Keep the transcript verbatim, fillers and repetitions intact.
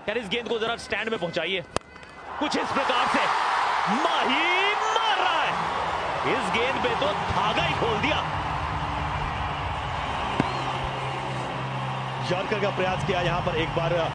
यार इस गेंद को जरा स्टैंड में पहुंचाइए। कुछ इस प्रकार से माही मार रहा है। इस गेंद पे तो धागा ही खोल दिया। यॉर्कर का प्रयास किया यहां पर एक बार